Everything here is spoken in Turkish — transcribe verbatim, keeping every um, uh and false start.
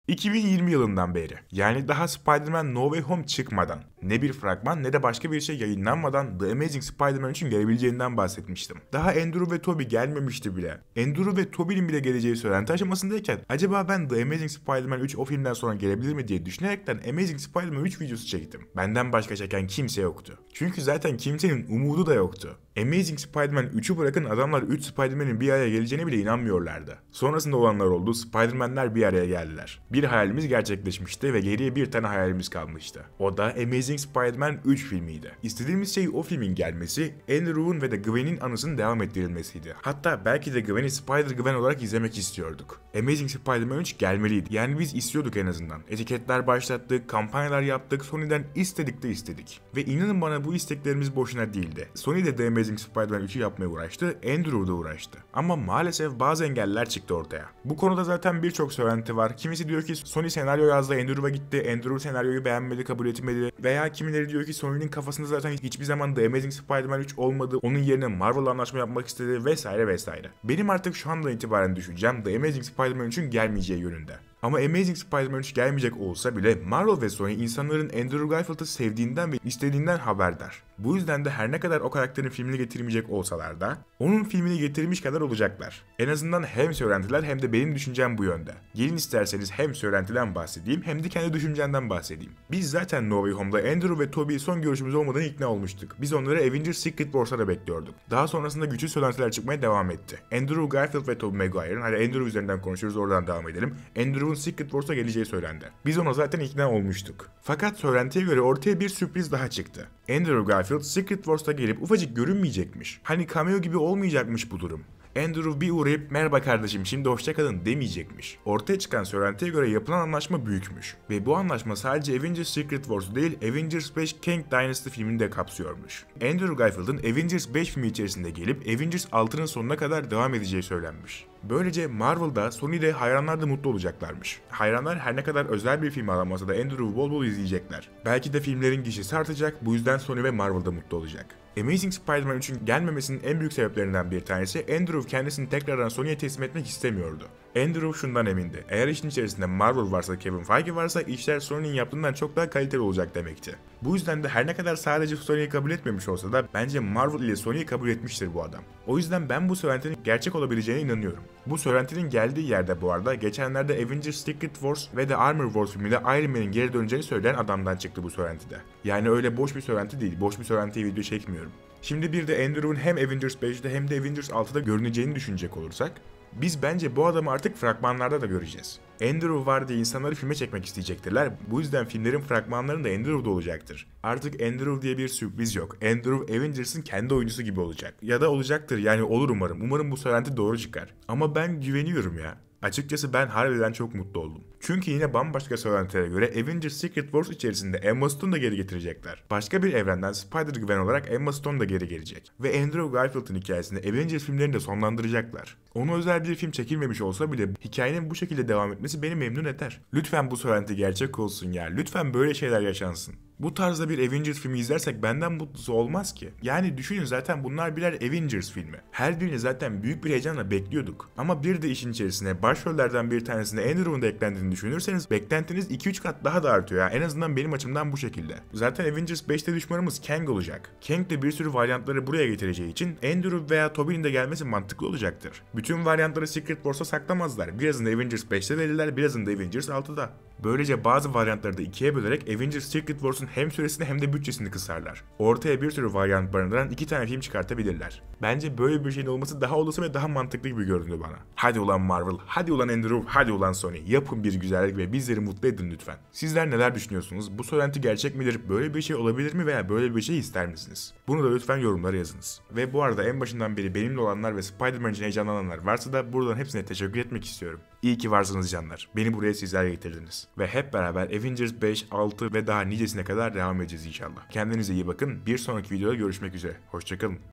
iki bin yirmi yılından beri, yani daha Spider-Man No Way Home çıkmadan, ne bir fragman ne de başka bir şey yayınlanmadan The Amazing Spider-Man üçün gelebileceğinden bahsetmiştim. Daha Andrew ve Tobey gelmemişti bile. Andrew ve Tobey'nin bile geleceği söylenti aşamasındayken acaba ben The Amazing Spider-Man üç o filmden sonra gelebilir mi diye düşünerekten Amazing Spider-Man üç videosu çektim. Benden başka çeken kimse yoktu. Çünkü zaten kimsenin umudu da yoktu. Amazing Spider-Man üçü bırakın adamlar üç Spider-Man'in bir araya geleceğine bile inanmıyorlardı. Sonrasında olanlar oldu, Spider-Man'ler bir araya geldiler. Bir hayalimiz gerçekleşmişti ve geriye bir tane hayalimiz kalmıştı. O da Amazing Spider-Man üç filmiydi. İstediğimiz şey o filmin gelmesi, Andrew'un ve de Gwen'in anısının devam ettirilmesiydi. Hatta belki de Gwen'i Spider-Gwen olarak izlemek istiyorduk. Amazing Spider-Man üç gelmeliydi. Yani biz istiyorduk en azından. Etiketler başlattık, kampanyalar yaptık, Sony'den istedik de istedik. Ve inanın bana bu isteklerimiz boşuna değildi. Sony de The Amazing Spider-Man üçü yapmaya uğraştı, Andrew da uğraştı. Ama maalesef bazı engeller çıktı ortaya. Bu konuda zaten birçok söylenti var. Kimisi diyor ki Sony senaryo yazdı, Andrew'a gitti, Andrew senaryoyu beğenmedi, kabul etmedi. Veya kimileri diyor ki Sony'nin kafasında zaten hiçbir zaman The Amazing Spider-Man üç olmadı, onun yerine Marvel'la anlaşma yapmak istedi vesaire vesaire. Benim artık şu andan itibaren düşüneceğim The Amazing Spider-Man üçün gelmeyeceği yönünde. Ama Amazing Spider-Man üç gelmeyecek olsa bile Marvel ve Sony insanların Andrew Garfield'ı sevdiğinden ve istediğinden haberdar. Bu yüzden de her ne kadar o karakterin filmini getirmeyecek olsalar da onun filmini getirmiş kadar olacaklar. En azından hem söylentiler hem de benim düşüncem bu yönde. Gelin isterseniz hem söylentiden bahsedeyim hem de kendi düşüncemden bahsedeyim. Biz zaten No Way Home'da Andrew ve Tobey son görüşümüz olmadan ikna olmuştuk. Biz onları Avengers Secret Wars'a da bekliyorduk. Daha sonrasında güçlü söylentiler çıkmaya devam etti. Andrew Garfield ve Tobey Maguire'ın, hadi Andrew üzerinden konuşuruz, oradan devam edelim. Andrew'un Secret Wars'a geleceği söylendi. Biz ona zaten ikna olmuştuk. Fakat söylentiye göre ortaya bir sürpriz daha çıktı. Andrew Garfield Secret Wars'ta gelip ufacık görünmeyecekmiş. Hani cameo gibi olmayacakmış bu durum. Andrew bir uğrayıp merhaba kardeşim şimdi hoşçakalın demeyecekmiş. Ortaya çıkan söylentiye göre yapılan anlaşma büyükmüş. Ve bu anlaşma sadece Avengers Secret Wars'u değil Avengers beş Kang Dynasty filmini de kapsıyormuş. Andrew Garfield'ın Avengers beş filmi içerisinde gelip Avengers altının sonuna kadar devam edeceği söylenmiş. Böylece Marvel'da, Sony'de hayranlar da mutlu olacaklarmış. Hayranlar her ne kadar özel bir film alamasa da Andrew'u bol bol izleyecekler. Belki de filmlerin gişesi artacak, bu yüzden Sony ve Marvel da mutlu olacak. Amazing Spider-Man üçün gelmemesinin en büyük sebeplerinden bir tanesi Andrew kendisini tekrardan Sony'ye teslim etmek istemiyordu. Andrew şundan emindi. Eğer işin içerisinde Marvel varsa, Kevin Feige varsa işler Sony'nin yaptığından çok daha kaliteli olacak demekti. Bu yüzden de her ne kadar sadece Sony'yi kabul etmemiş olsa da bence Marvel ile Sony'yi kabul etmiştir bu adam. O yüzden ben bu söylentinin gerçek olabileceğine inanıyorum. Bu söylentinin geldiği yerde bu arada geçenlerde Avengers Secret Wars ve The Armor Wars filminde Iron Man'in geri döneceğini söyleyen adamdan çıktı bu söylentide. Yani öyle boş bir söylenti değil, boş bir söylentiye video çekmiyorum. Şimdi bir de Andrew'un hem Avengers beşte hem de Avengers altıda görüneceğini düşünecek olursak, biz bence bu adamı artık fragmanlarda da göreceğiz. Andrew var diye insanları filme çekmek isteyecektirler. Bu yüzden filmlerin fragmanlarında Andrew'da olacaktır. Artık Andrew diye bir sürpriz yok. Andrew Avengers'ın kendi oyuncusu gibi olacak. Ya da olacaktır, yani olur umarım. Umarım bu söylenti doğru çıkar. Ama ben güveniyorum ya. Açıkçası ben harbiden çok mutlu oldum. Çünkü yine bambaşka söylentilerine göre Avengers Secret Wars içerisinde Emma Stone'u da geri getirecekler. Başka bir evrenden Spider-Gwen olarak Emma Stone da geri gelecek. Ve Andrew Garfield'ın hikayesini Avengers filmlerini de sonlandıracaklar. Ona özel bir film çekilmemiş olsa bile hikayenin bu şekilde devam etmesi beni memnun eder. Lütfen bu söylenti gerçek olsun ya. Lütfen böyle şeyler yaşansın. Bu tarzda bir Avengers filmi izlersek benden mutlusu olmaz ki. Yani düşünün, zaten bunlar birer Avengers filmi. Her birini zaten büyük bir heyecanla bekliyorduk. Ama bir de işin içerisine başrollerden bir tanesine Andrew'un da eklendiğini düşünürseniz beklentiniz iki üç kat daha da artıyor ya. En azından benim açımdan bu şekilde. Zaten Avengers beşte düşmanımız Kang olacak. Kang de bir sürü varyantları buraya getireceği için Andrew veya Tobey'nin de gelmesi mantıklı olacaktır. Bütün varyantları Secret Wars'a saklamazlar. Birazını Avengers beşte verirler, birazını da Avengers altıda. Böylece bazı varyantları da ikiye bölerek Avengers Secret Wars'un hem süresini hem de bütçesini kısarlar. Ortaya bir sürü varyant barındıran iki tane film çıkartabilirler. Bence böyle bir şeyin olması daha olası ve daha mantıklı gibi görünüyor bana. Hadi ulan Marvel, hadi ulan Andrew, hadi ulan Sony. Yapın bir güzellik ve bizleri mutlu edin lütfen. Sizler neler düşünüyorsunuz? Bu söylenti gerçek midir? Böyle bir şey olabilir mi veya böyle bir şey ister misiniz? Bunu da lütfen yorumlara yazınız. Ve bu arada en başından beri benimle olanlar ve Spider-Man için heyecanlananlar varsa da buradan hepsine teşekkür etmek istiyorum. İyi ki varsınız canlar. Beni buraya sizler getirdiniz. Ve hep beraber Avengers beş, altı ve daha nicesine kadar devam edeceğiz inşallah. Kendinize iyi bakın. Bir sonraki videoda görüşmek üzere. Hoşçakalın.